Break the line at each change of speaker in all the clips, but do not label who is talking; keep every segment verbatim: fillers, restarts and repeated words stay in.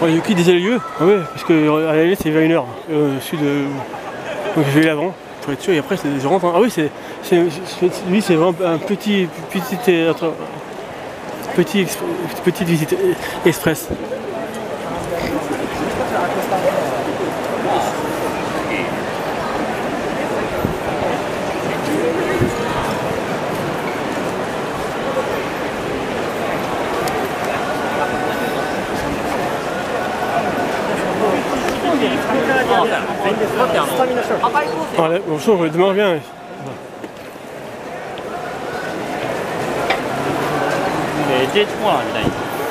Oh, il y a qui déjà le lieu? Ah ouais, parce que à la limite c'est vers une heure, euh, au sud de... Donc je vais l'avant, pour être sûr, et après je rentre. Ah oui, c'est, lui c'est vraiment un petit, petit, petit, petite visite express. Ah là, bonjour, demain on revient.
J コーナーみたいに。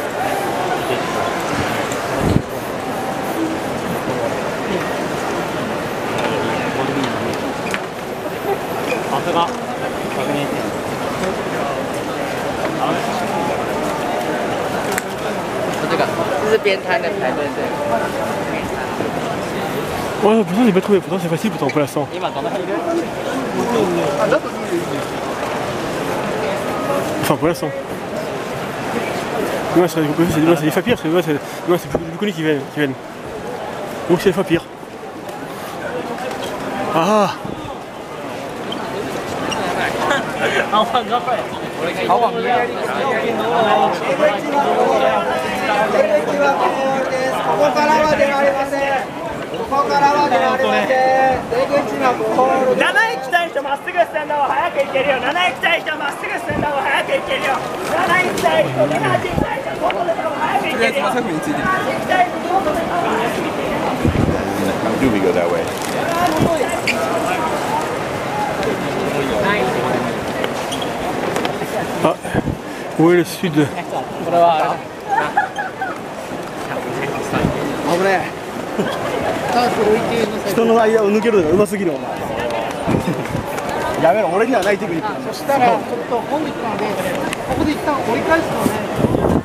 さすが確認してる。
这个这是边摊的排队队。
Ouais, pourtant j'ai pas trouvé, pourtant c'est facile pourtant pour l'instant. Enfin pour l'instant. Moi c'est des fapirs, c'est plus connu qui viennent. Qui viennent. Donc c'est les fapirs. Ah!
Do we go that way?
Ah, où est le sud?
危ねえ。人の間を抜けるのがうますぎるお前。やめろ、俺にはないテクニック。
そしたらちょっと混んできたので、ここで一旦折り返すのね。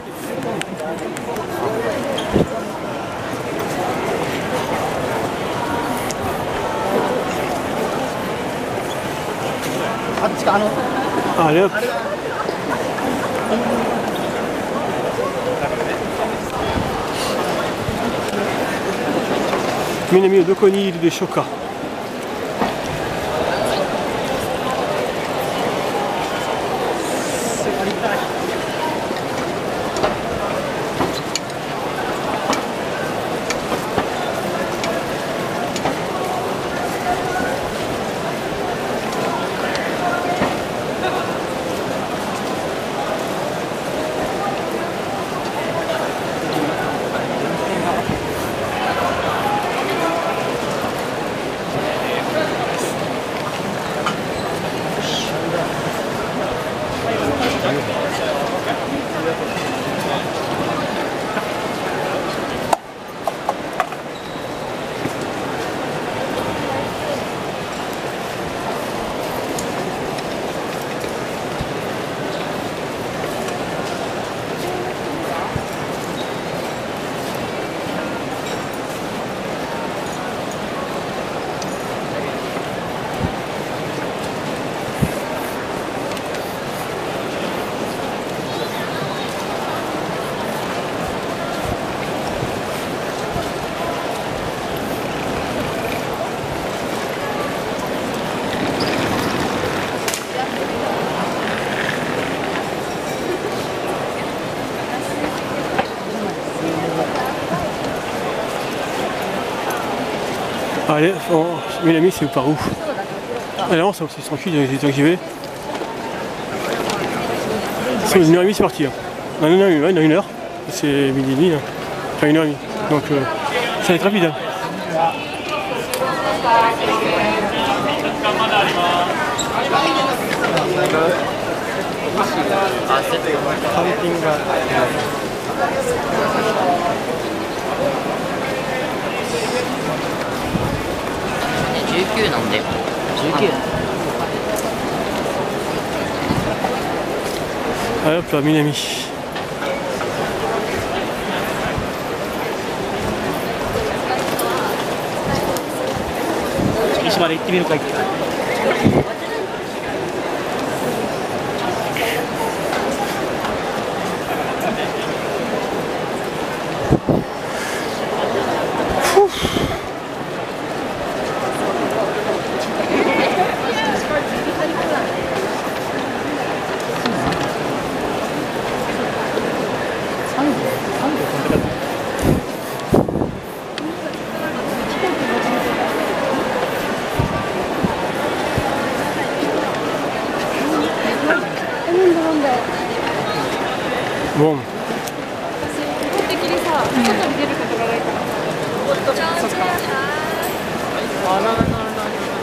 あっちか、あの。
あれ。南のどこにいるでしょうか。Allez, oh, Miami c'est par où? Allez, non, c'est tranquille, j'ai tant que j'y vais. C'est une heure et demie, c'est parti. Hein. Non, non, non, il y en a une heure. C'est midi et demi. Hein. Enfin, une heure et demie. Donc, euh, ça va être rapide. Hein.
dix-neufなんで。dix-neuf。
Allez hop là, Miami.
Ici まで行ってみるかい。
ら外に出ることがないから。そっか。あ、なるほどなるほど。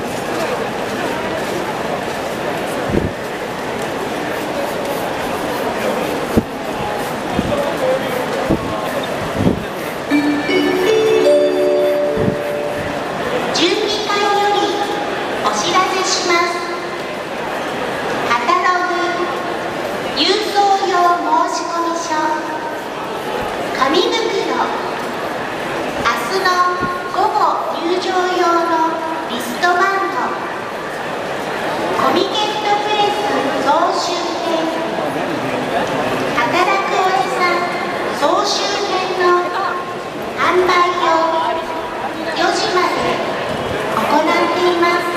紙袋、明日の午後入場用のリストバンド、コミケットプレス総集編、働くおじさん総集編の販売をよじまで行っています。